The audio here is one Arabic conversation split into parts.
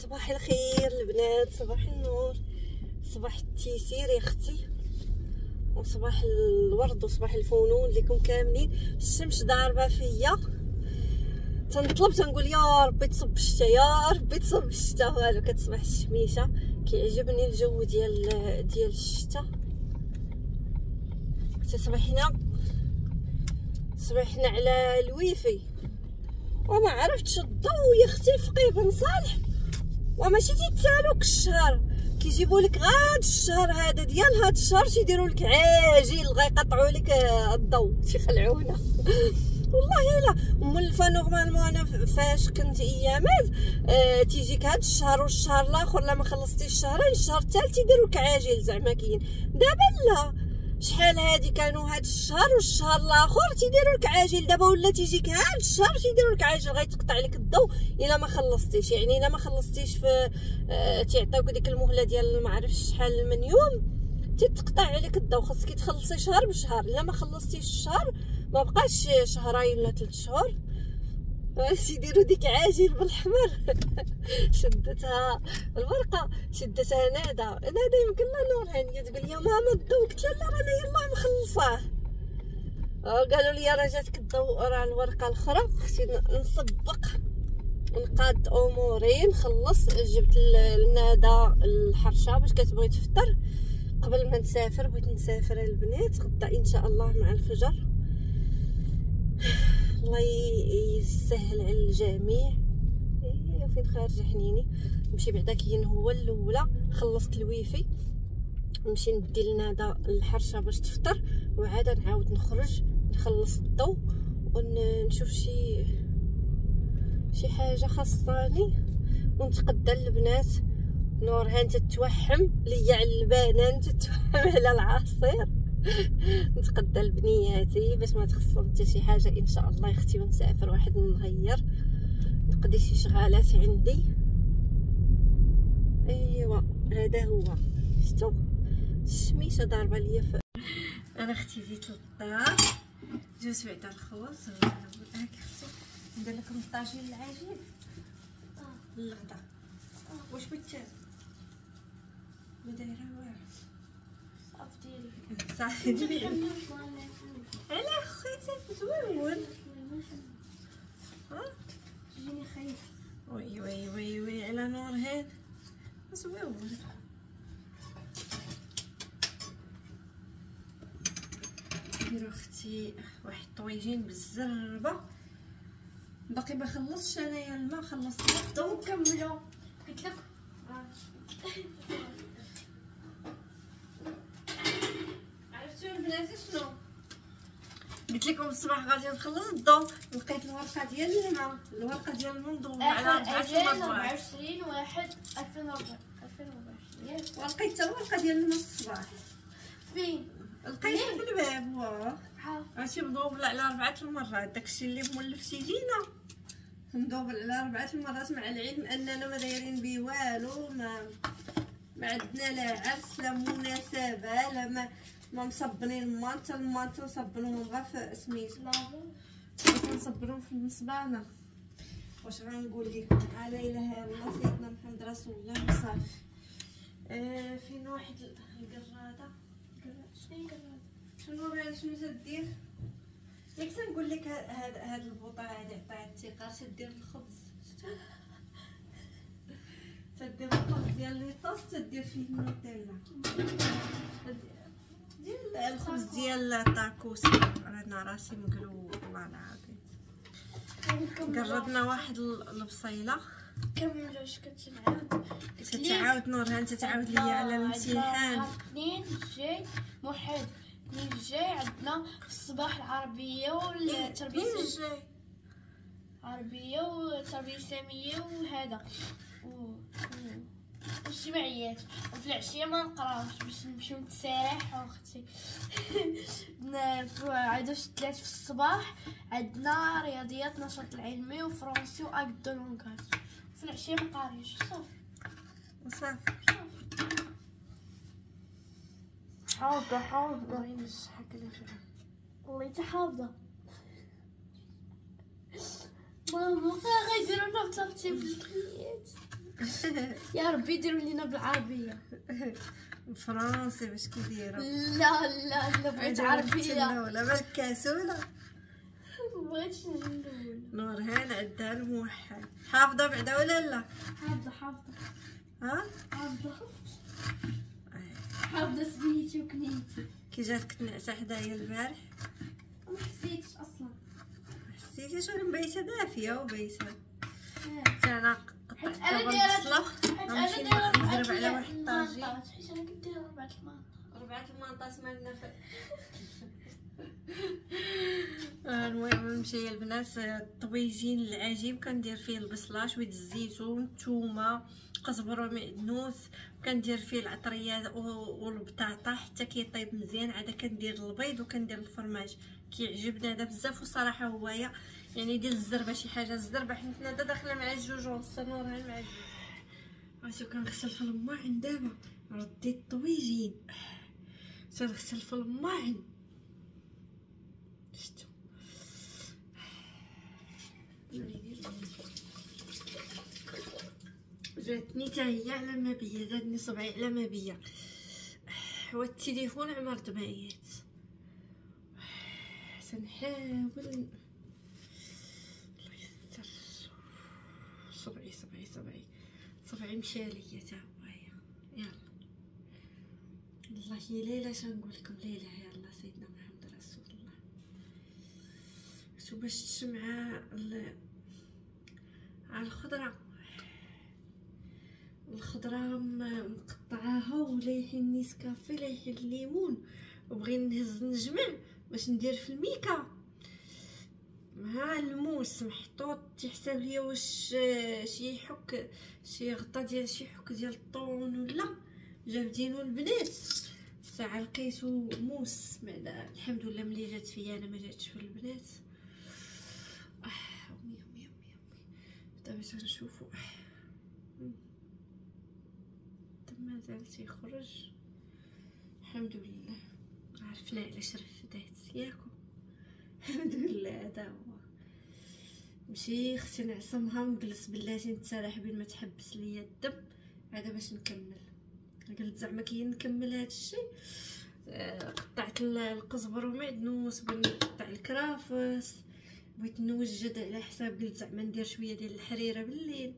صباح الخير البنات، صباح النور، صباح التيسير يا اختي، وصباح الورد وصباح الفنون لكم كاملين. الشمس ضاربه فيا، تنطلب تنقول يا ربي تصب الشتا، يا ربي تصب الشتا. والو كتصبح الشميشه. كيعجبني الجو ديال الشتا. صبحنا على الويفي وما عرفتش الضو يا اختي فقيه بن صالح، وماشي تيتسالوك الشهر، كيجيبوا لك غاد الشهر هذا ديال هاد الشهر تيديروا لك عاجل غيقطعوا لك الضو، تيخلعونا والله. لا مولفه نورمالمون انا فاش كنت ايامات تيجيك هاد الشهر والشهر الاخر، لا ما خلصتيش الشهرين الشهر الثالث تيديروا لك عاجل. زعما كاين دابا لا، شحال هادي كانوا هاد الشهر والشهر الاخر تيديروا لك عاجل، دابا ولا تيجيك هاد الشهر تيديروا لك عاجل، غيتقطع لك الضو الا ما خلصتيش. يعني الا ما خلصتيش في تيعطيوك ديك المهله ديال ما عرفتش شحال من يوم تتقطع عليك الضو، خاصك تخلصي شهر بشهر. الا ما خلصتيش الشهر ما بقاش شهرين ولا 3 شهور تيديروا ديك عاجل بالحمر. شدتها الورقه، شدتها نادا يمكن لا نور هانيه تقول يا ماما الضو، قلت لها لا رانا يلاه مخلصاه. قالوا لي راه جاتك الضو، راه الورقه الاخرى خصني نسبق نقاد اموري نخلص. جبت لنادا الحرشه باش كتبغي تفطر قبل ما نسافر. بغيت نسافر البنات غدا ان شاء الله مع الفجر. الله يسهل على الجميع. فين خارجه حنيني نمشي بعدا كاين هو الاولى. خلصت الويفي نمشي ندي لنادا الحرشه باش تفطر، وعاد نعاود نخرج نخلص الضو ونشوف شي حاجه خاصاني ونتقدى البنات. نورهان تتوحم ليا على البنان، تتوحم على العصير. نتقدى لبنياتي باش ما تخصهم حتى شي حاجه ان شاء الله يا اختي، ونسافر واحد نغير نقضي شي شغالات عندي. ايوا هذا هو. شفتوا الشميشه ضاربه ليا انا اختي جيت للدار، جوز بعدا الخبز هاك اختي ندير لكم الطاجين العجين للغدا. واش بغيتي ما دايره والو صافي ديالي على خويتك زوين. ها جيني خايف. وي على نور هاد زوين. نديرو اختي واحد الطويجين بالزربه. باقي ما خلصتش انايا الماء، خلصت الضو نكملو. قلت لك عرفتوا البنات شنو قلت لكم الصباح غادي نخلص الضو، لقيت الورقه ديال الماء، الورقه ديال المنظومه على 24/1/2024 ولقيت حتى الورقه ديال الماء الصباح. فين لقيتها في الباب؟ واه عرفتي مضوبله على 4 المرات. داكشي اللي مولف تيجينا مضوبل على 4 المرات، مع العلم اننا ما دايرين به والو. ما عندنا لا عرس لا مناسبه لا ما مصبنين المانطه نصبنوهم غير في سميتو، كنصبروهم في المصبانه. واش غنقول لكم؟ لا اله الا الله سيدنا محمد رسول الله وصافي. فين واحد القراده. شنو قراده؟ شنو تدير؟ ياك تنقول لك هاد البوطه هادي عطيها الثقه تدير الخبز. تدير الخبز ديال ليطاس تدير فيه النوتيلا ديال الخبز ديال الطاكوس. انا راسي مقلوب والله العظيم. قربنا واحد البصيله. كملوا اش كتعاود نورهان تتعاود ليا على الامتحان. اثنين الجاي موحد اثنين الجاي عندنا في الصباح العربيه والتربيه عربيه والتربيه الاسلاميه وهذا والاجتماعيات. وفي العشيه ما نقراوش باش نمشيو نتسارحوا اختي. عندنا 3 في الصباح عندنا رياضيات نشاط العلمي وفرنسي واكت دو لونغاج. في العشيه ما قاريش صافي. حافظه وين الشحال كنجرب والله حتى حافظه. ماما غيديروا لنا ترتيب الكليات. يا ربي يديروا لينا بالعربيه. فرنسي باش كيديروا. لا لا لا بغيت عربيه. ولا بالكاسوله. مبغيتش نقول. نورهان عندها الموحد. حافظه بعدا ولا لا؟ حافظه. ها حافظه سميتي وكنيتي. كي جاتك تنعسه حدايا البارح ما حسيتش اصلا. حسيتي شنو مبيته دافيه وبيته. انا قطعت دايره البصله غنمشي نضرب على واحد الطاجين. حيت انا كندير 4 المنطات مالنا المهم نمشي البنات الطويجين العجيب كندير فيه البصله شويه الزيتون الثومه قزبر ومعدنوس كندير فيه العطريه والبطاطا حتى كيطيب مزيان. عاد كندير البيض وكندير الفرماج كيعجبنا هذا بزاف. وصراحه هوايه يعني ديال الزربه شي حاجه الزربه حيت حنا داخله مع الجوج ونص نورها مع الجوج. عرفتو كنغسل في الماعن دابا رديت الطويجين تنغسل في الماعن شتو زادتني حتى هي على ما بيا زادني صبعي على ما بيا. والتليفون عمر دبايات سنحاول الله يستر. صبعي مشى ليا تا هوايا. يلا والله ليله شنقول لكم ليله. يلا سيدنا محمد رسول الله. شو باش تشمع على الخضره مقطعاها ولايحين نيسكافي لايحين الليمون وبغي نهز نجمع باش ندير في الميكا مع الموس محطوط تيحسب ليا واش شي حك شي غطا ديال شي حك ديال الطون ولا جابدينو البنات. الساعه لقيتو موس بعدا الحمد لله ملي جات فيا انا ما جاتش في البنات. امي دابا تنشوفو مازال تيخرج الحمد لله. عرفنا علاش رفدات ياكو الحمد لله. هذا هو نمشي خصني نعصمها ونجلس بلاتي نتسرح بين ما تحبس ليا الدم عاد باش نكمل. قلت زعما كي نكمل هذا الشيء قطعت القزبر ومعدنوس بغيت نقطع الكرافس بغيت نوجد على حساب قلت زعما ندير شويه ديال الحريره بالليل.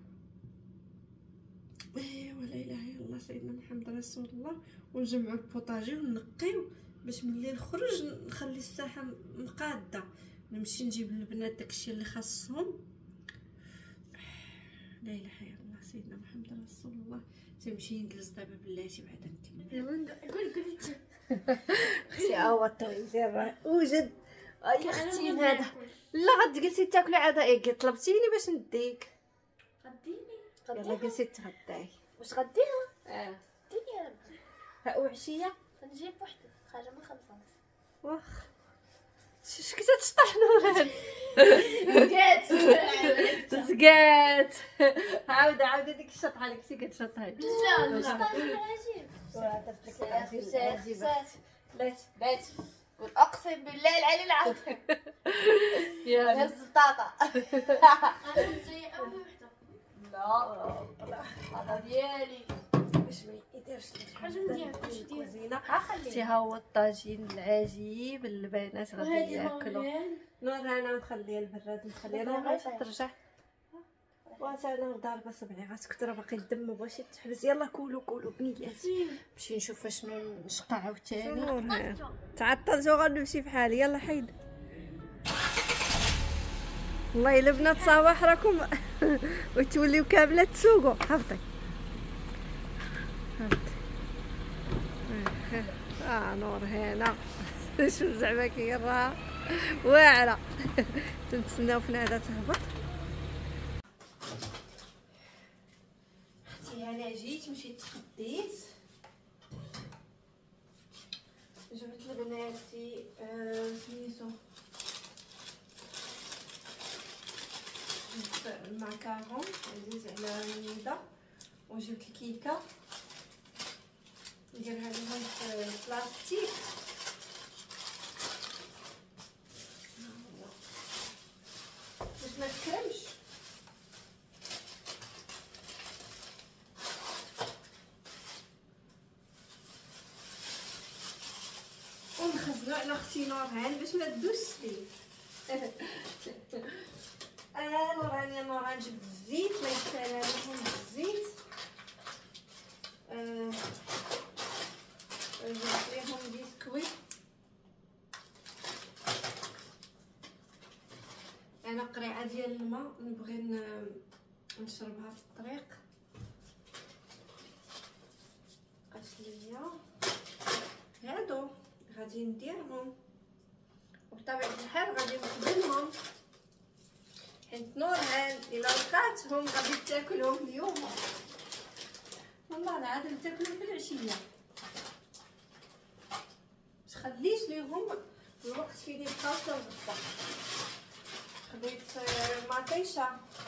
ولا اله الا الله سيدنا محمد رسول الله. ونجمعوا البوطاجي ونقيو باش ملي نخرج نخلي الساحه مقاده نمشي نجيب للبنات داكشي اللي خاصهم. لا اله الا الله سيدنا محمد رسول الله. تمشي نجلس دابا بلاتي بعدا نكمل. قول اختي هو الطويجين وجد. اي اختي هذا لا غتجلسي تاكلي عاد ايه طلبتيني باش نديك. يلا جلسي تغداي. واش غديها؟ ديني انا ها وعشيه نجيب وحده خارجه من خلصها. واخ اش كنتي تشطحنوا زكات عاود ديك الشطحه اللي كنتي كتشطحي. لا عجيب بات قول اقسم بالله العلي العظيم يا هز البطاطا. انا نسيي اول وحده. لا هذا ديالي باش ما يديرش الكوزينه. اختي ها هو الطاجين العجيب البنات غادي ياكلوا. نور انا نخليها البراد نخليها انا ترجع وانا ضاربه صبعي غتكثر باقي الدم ما بغاش يتحبس. يلا كولوا بنيات نمشي نشوف شنو نشقى عاوتاني. تعطلتو غنمشي بحالي. يلا حيد والله الا بنات صباح راكم وتوليو كامله تسوقوا. هبطي نور هنا شو زعما كيراها واعره تنتسناو في نادى تهبط. اختي انا جيت مشيت تخديت جبت لبناتي سميتو المعكرون عزيز على النيده وجبت الكيكه نديرها لهم في البلاستيك. باش ما تكرمش انا اختي نورهان باش ما تدوش لي. نورهان يا نورهان جبت الزيت، الله يسهل عليكم بالزيت. جبت ليهم بسكويت. انا قريعه ديال الماء نبغي نشربها في الطريق. بقاش ليا هادو غادي نديرهم، وبطبيعه الحال غادي نخدمهم حيت نورهان الا لقاتهم غادي تاكلهم اليوم. والله العظيم تاكلهم في العشيه، متخليش ليهم الوقت فين يبقاو حتى الغدا. خديت مطيشه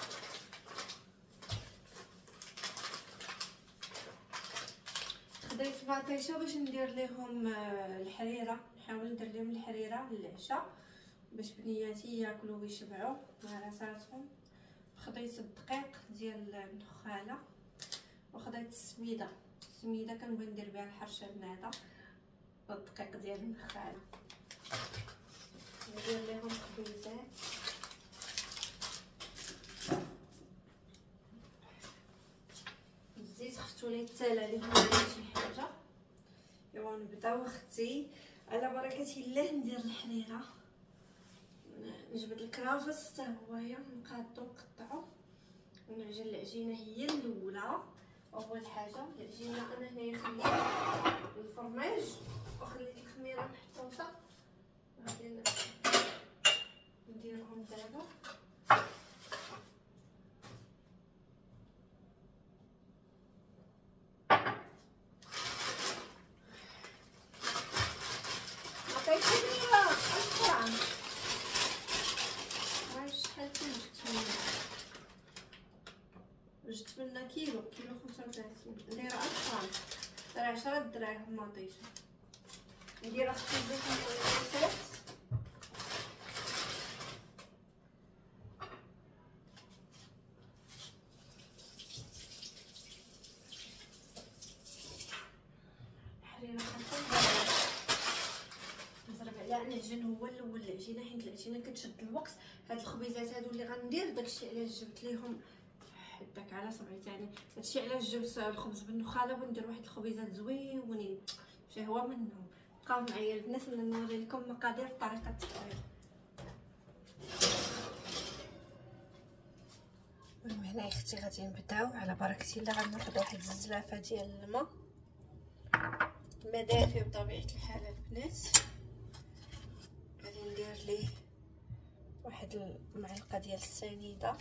باش ندير ليهم الحريره، نحاول ندير لهم الحريره للعشاء باش بنياتي ياكلوا ويشبعوا مع راساتهم. خديت الدقيق ديال النخاله وخديت السميده كنبغي ندير بها الحرشه المعده. الدقيق ديال النخاله ندير لهم خبيزات. الزيت خفتو لي يتسالى ليهم ولا شي حاجه. ايوا نبداو اختي على بركه الله. ندير الحريره، نجبد الكرافس حتى هويا نقادو نقطعو ونعجن العجينه هي الاولى. اول حاجه العجينه انا هنايا خليت الفرماج وخليت الخميره محطوطه، غادي نديرهم دابا. جبت منها كيلو 35، ندير اكثر، ندير 10 دراهم مطيشه. ندير اختي الزيت والزيت. الحريره خاصها نضرب عليها نعجن هو الاول العجينه، حيت العجينه كتشد الوقت. هاد الخبيزات هادو اللي غندير داكشي علاش جبت ليهم حداك على صبعي تاني. هادشي علاش جبت الخبز بالنخاله وندير واحد الخبيزات زويونين شي هو منهم. بقاو معايا البنات نوري لكم مقادير طريقه التحضير. هنا اختي غادي نبداو على بركه الله. غناخذ واحد الزلافه ديال الماء دافي بطبيعه الحال البنات. غادي ندير ليه واحد المعلقه ديال السنيده،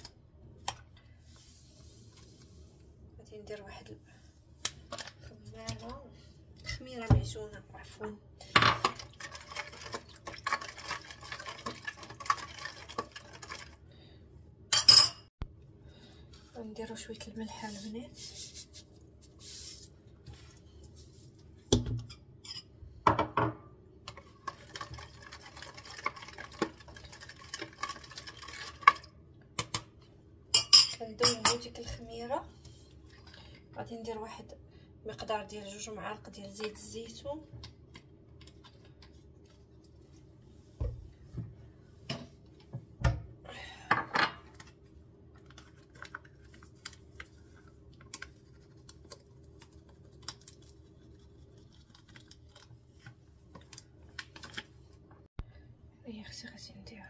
غادي ندير واحد خميره معجونه عفوا، نديرو شويه الملح البنات. كندوبو ديك الخميره. غادي ندير واحد مقدار ديال 2 معالق ديال زيت الزيتون، هي اختي غادي ندير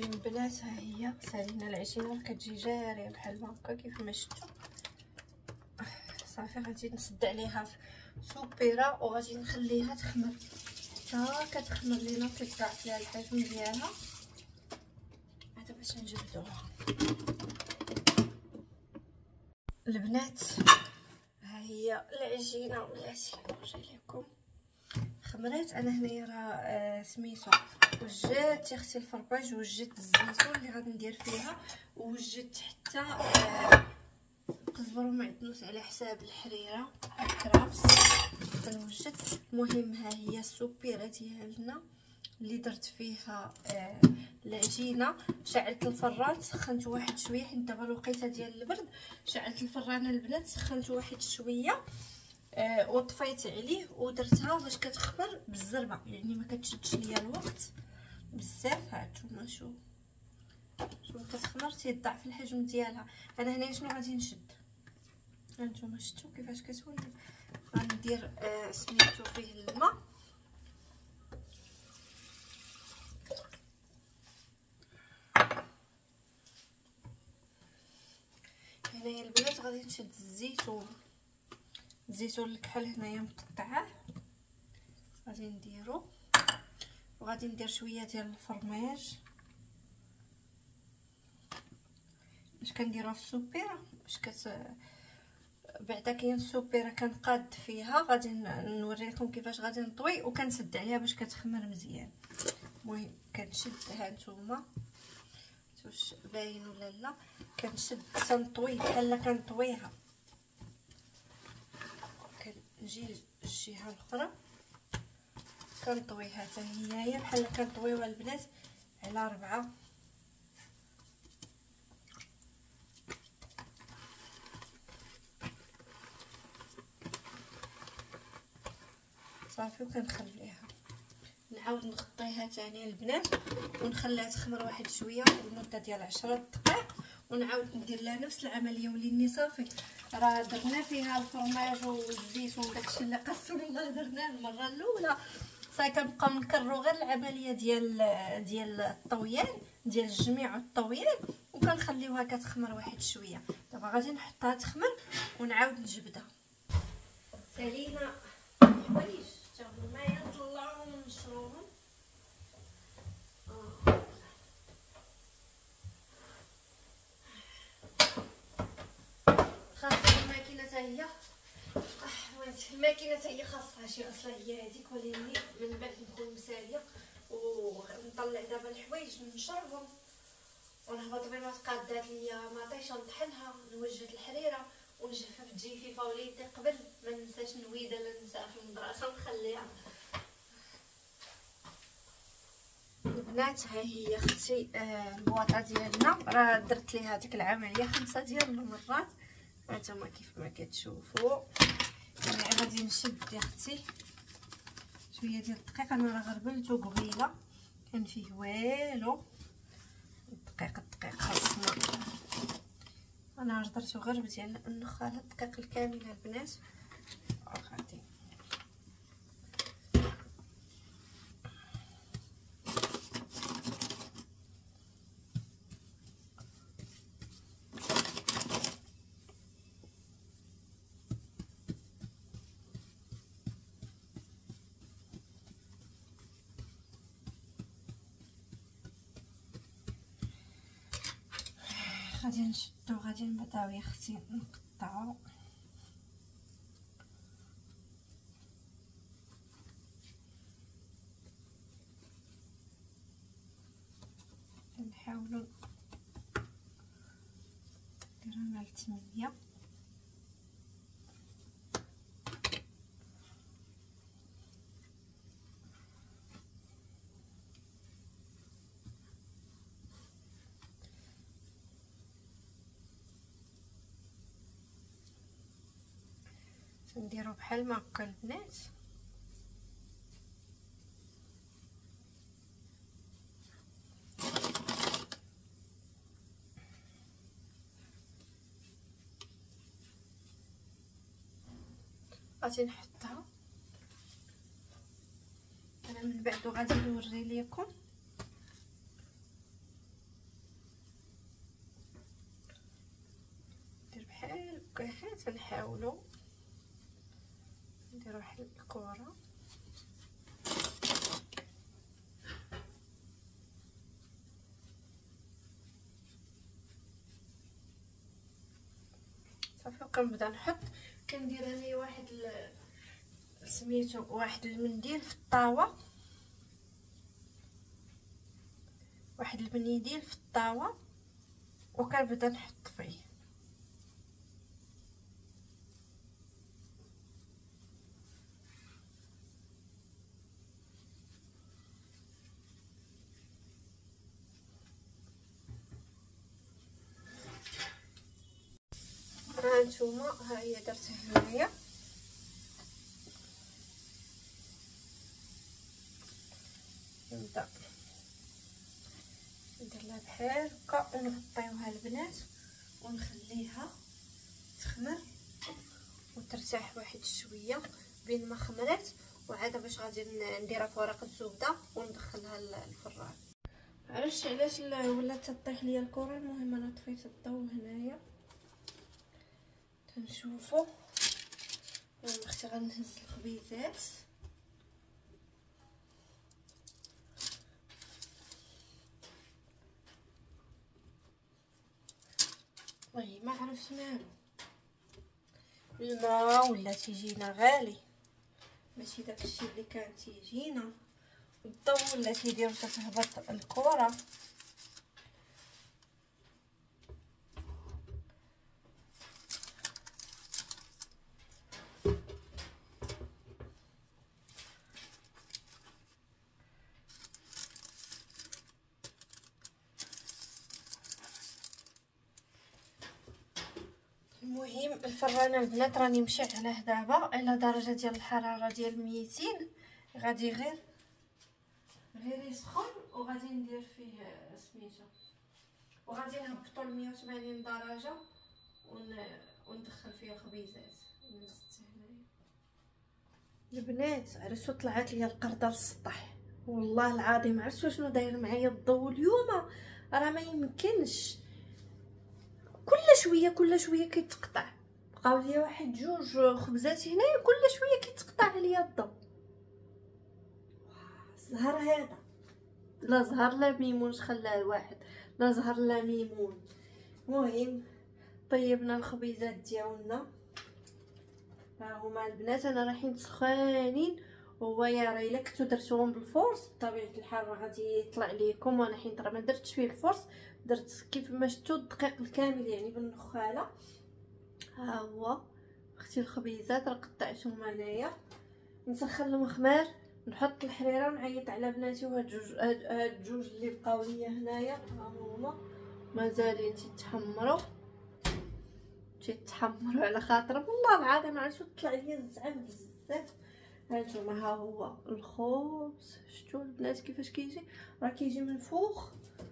البنات ها هي سالينا العجينه كتجي جاريه بحال هكا كيف ما شفتوا. صافي غادي نسد عليها في سوبيره وغادي نخليها تخمر حتى كتخمر لينا كتضاعف ليها الحجم ديالها. هذا باش نجبدوها البنات. ها هي العجينه ولاتي نوري لكم خمرات. انا هنايا راه سميتو وجدت اختي الفرباج وجدت الزيتون اللي غادي ندير فيها ووجدت حتى قزبر ومعدنوس على حساب الحريره الكرافس كنوجد. المهم ها هي السوبيره ديالنا اللي درت فيها العجينه. شعلت الفران سخنت واحد شويه حيت دابا الوقيته ديال البرد. شعلت الفران البنات سخنت واحد شويه وطفيت عليه ودرتها باش كتخمر بالزربه يعني ما كتشدش ليا الوقت بزاف. هانتوما شوف كتخمر تيضاعف الحجم ديالها. انا هنا شنو غادي نشد هانتوما شفتوا كيفاش كتولي. غندير سميتو فيه الماء هنايا البنات. غادي نشد الزيتون الكحل هنايا مقطعاه غادي نديرو وغادي ندير شويه ديال الفرماج باش كنديروها في السوبيره باش بعدا كاين السوبيره كنقاد فيها. غادي نوريكم كيفاش غادي نطوي وكنسد عليها باش كتخمر مزيان. المهم كنشد هانتوما واش باين ولا لا. كنشد تنطوي بحال كنطويها كنجي الجهه الاخرى كنطويها حتى هي بحال كنطويوها البنات على 4. صافي وكنخليها نعاود نغطيها ثاني البنات ونخليها تخمر واحد شويه لمده ديال 10 دقائق ونعاود ندير لها نفس العمليه. وليني صافي راه درنا فيها الفرماج والزيتون داكشي اللي قسم الله درناه المره الاولى. صافي كنبقاو نكرروا غير العمليه ديال الطويان ديال الجميع والطويان وكنخليوها كتخمر واحد شويه. دابا غادي نحطها تخمر ونعاود نجبدها. سالينا الحوايج تاخذوا معايا نطلعوهم ونشروهم. خاصة الماكينة حتى هي الماكينة حتى هي خاصها شي غسله هي هذيك. وليني من بعد نكون مساليه ونطلع دابا الحوايج نشرهم ونهبط بما تقادات ليا مطيشه نطحنها نوجد الحريره ونجفف الجفيفه. وليدي قبل ما ننساش نويده لا ننساها في المدرسه ونخليها. البنات ها هي اختي البواطه ديالنا راه درت ليها ديك العمليه 5 ديال المرات. هانتوما كيف ما كتشوفوا. يعني غادي نشد يا اختي شويه ديال الدقيق. انا راه غربلتو قبيله كان فيه والو. الدقيق خاصنا انا درتو غير مزيان نخال الدقيق الكامل البنات. غادي نشدو غادي نبداو يا اختي نقطعو. نحاولوا نديروها ل 8. نديرو بحال ما هكا البنات. غادي نحطها انا من بعد وغادي نوري لكم. غير تنحاولوا نديرو واحد الكره. صافي وكنبدا نحط. كندير انايا واحد سميتو واحد المنديل في الطاوه، واحد المنيديل في الطاوه، وكنبدا نحط فيه. هانتوما ها هي درتها هنايا. نبدا ندير لها بحال هكا ونغطيوها البنات ونخليها تخمر وترتاح واحد شويه بين ما خمرت، وعاد باش غادي نديرها في ورقه زبده وندخلها للفران. عرفتش علاش ولات تطيح ليا الكره. المهم انا طفيت الضو هنايا تنشوفوا. اختي غنهز الخبيزات. والله ما عرفت مالو، الماء ولا تيجينا غالي، ماشي داكشي اللي كان تيجينا. الضو ولا تيدير تتهبط الكره. المهم الفران البنات راني مشعله دابا على درجه ديال الحراره ديال 200. غادي غير يسخن وغادي ندير فيه سميتو، وغادي نهبطو ل 180 درجه وندخل فيه الخبيزات. البنات عرفتو طلعت ليا القرده للسطح، والله العظيم عرفتو شنو داير معايا الضو اليوم. راه ما يمكنش، كل شويه كيتقطع. بقاو ليا واحد جوج خبزات هنايا كل شويه كيتقطع عليا الضو. زهر هذا، لا زهر لا ميمون خلاه الواحد، لا زهر لا ميمون. المهم طيبنا الخبيزات ديالنا، ها هما البنات انا رايحين سخانين. هو يا راه الا كنتو درتوهم بالفورس بطبيعه الحال راه غادي يطلع ليكم. وانا حين ما درتش فيه الفورس، درت كيف ما شفتوا الدقيق الكامل يعني بالنخاله. ها هو اختي الخبيزات راه قطعتهم انايا. نسخن المخمار، نحط الحريره ونعيط على بناتي. وهاد الجوج اللي بقاو ليا هنايا ها هما مازالين تيتحمروا على خاطرهم. والله العظيم عرفتو طلع ليا الزعف بزاف. هانتوما ها هو الخبز، شفتوا البنات كيفاش كيجي؟ راه كيجي منفوخ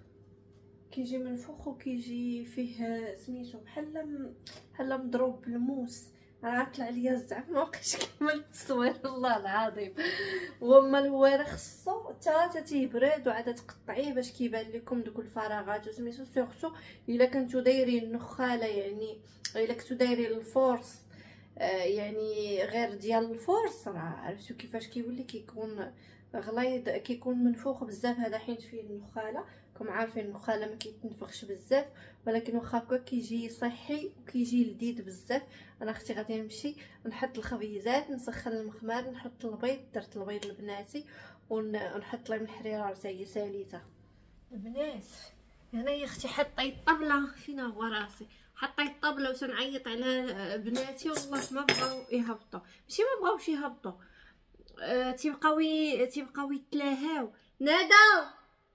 وكيجي فيه سميتو بحال مضروب بالموس. راه طلع ليا الزعف ما بقيتش كمل التصوير والله العظيم. وما الهواره خصو حتى تيبرد وعاد تقطعيه باش كيبان لكم دوك الفراغات. وسميتو سورتو الا كنتو دايرين النخاله، يعني الا كنتو دايرين الفورس يعني غير ديال الفورس، راه عرفتو كيفاش كيولي كيكون غليظ، كيكون منفوخ بزاف. هذا حيت فيه النخاله، راكم عارفين النخاله ما كيتنفخش بزاف، ولكن واخا هكا كيجي صحي وكيجي لذيذ بزاف. انا اختي غادي نمشي نحط الخبيزات، نسخن المخمار، نحط البيض. درت البيض لبناتي ونحط لهم الحريره حتى ساليته. البنات هنايا اختي حطيت الطبله، فينا هو راسي حطيت الطبله وتنعيط على بناتي. والله ما بغاو يهبطوا، ماشي ما بغاوش يهبطوا، تيبقاو يتلاهاو. نادا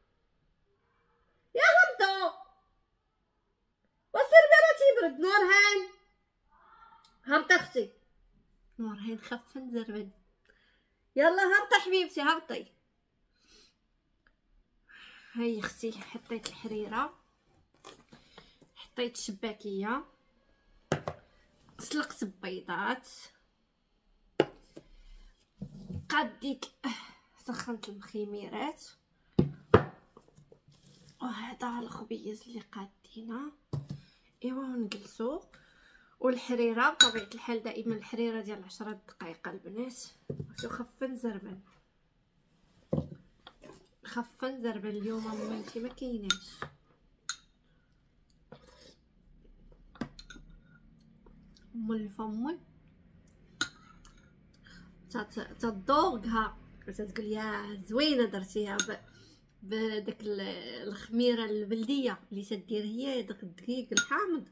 يا هبطوا وسير راه تيبرد. نورهان هبطي اختي، نورهان خف نزربن. يلا هبطي حبيبتي هبطي. هاي اختي حطيت الحريره، حطيت الشباكيه، سلقت البيضات، قديت سخنت المخيميرات، وهذا الخبيز اللي قادينه. ايوا ونجلسوا والحريره بطبيعه الحال دائما الحريره ديال 10 دقائق البنات. شو خف نزربن اليوم مامتي ما كايناش. الفمول تذوقها تتقول يا زوينه درتيها بداك الخميره البلديه اللي تدير هي داك الدقيق الحامض،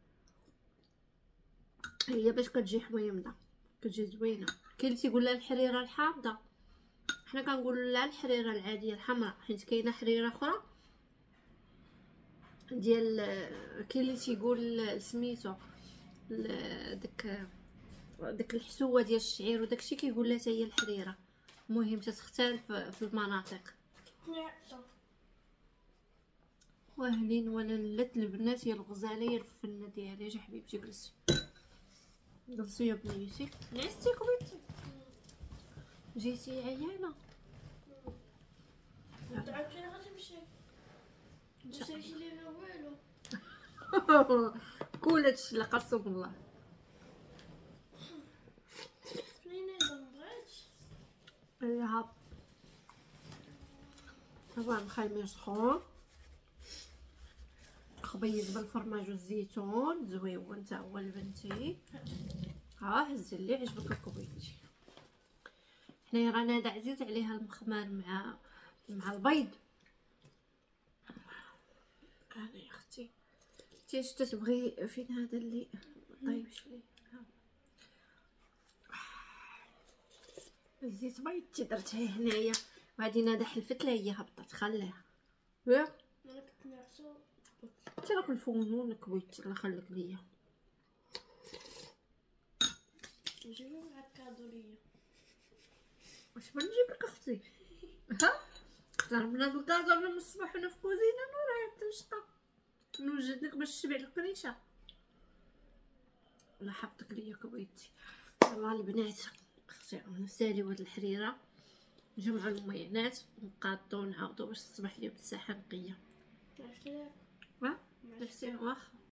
هي باش كتجي حميمه كتجي زوينه. كاين اللي تيقول لها الحريره الحامضه، حنا كنقولوا لها الحريره العاديه الحمراء، حيت كاينه حريره اخرى ديال كاين اللي تيقول سميتو داك الحسوه ديال الشعير وداكشي كيقول لها حتى هي الحريره. المهم تتختلف في المناطق. واهلين ولا لات البنات يا الغزاله يا الفنه ديالي. اجي حبيبتي جلسي يا بنيتي. نعستي كبيتي جيتي عيانه. تعبتي غتمشي مشيتي لينا والو. كل هادشي اللي قسم الله. فين ما بغيتش الهاب طبعا مخيمي سخون خبيز بالفرماج والزيتون زويون تا هو لبنتي. ها هزي اللي عجبك الكبيتي. حنايا رانا هذا عزيز عليها المخمار مع البيض. انا يا اختي تيش تتبغي فين هذا اللي طيب شويه الزيت بيض درتها هنايا وغادي نادا حلفت لها هي هبطت خليها ياك انا كنت نعسو تراك الفنون كويت الله خليك ليا. نجيبو معاك كادو ليا. واش بنجيب لك اختي؟ ها ضربنا بالكادو من الصباح وانا في كوزينه نورا تنشقى نوجد لك باش تشبع لك ريشه. الله حفظك ليا كويتي. والله البنات اختي نساليو هاد الحريره نجمعوا المعينات ونقادو نعاودو باش تصبح اليوم الساحه نقيه. عرفتي ها نحسي واخا